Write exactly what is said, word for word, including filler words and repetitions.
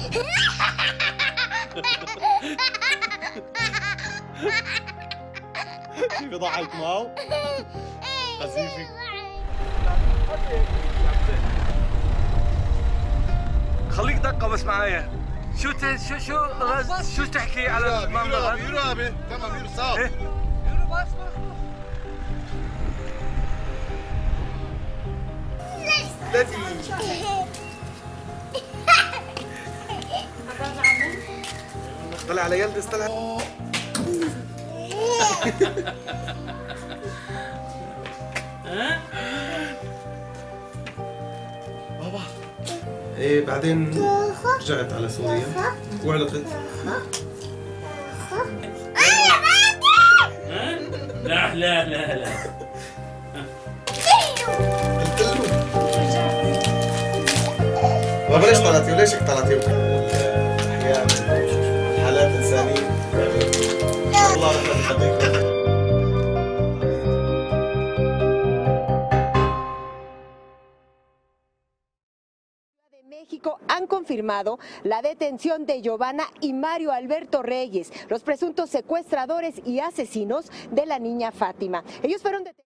شوفي ضحك معه خفيفي. خليك دقة بس معايا. شو ت... شو شو غز... شو تحكي على المنظر؟ يورو ابي تمام يورو صار. ايه؟ يورو بس ثلاثي. طلع على يلبس طلع. بابا ايه بعدين رجعت على سوريا وعلقت. لا لا لا لا قلت له بابا ليش طلعتي وليش هيك طلعتي؟ احيانا حالات انسانيه والله رحمة يخليكم. México han confirmado la detención de Giovanna y Mario Alberto Reyes, los presuntos secuestradores y asesinos de la niña Fátima. Ellos fueron detenidos.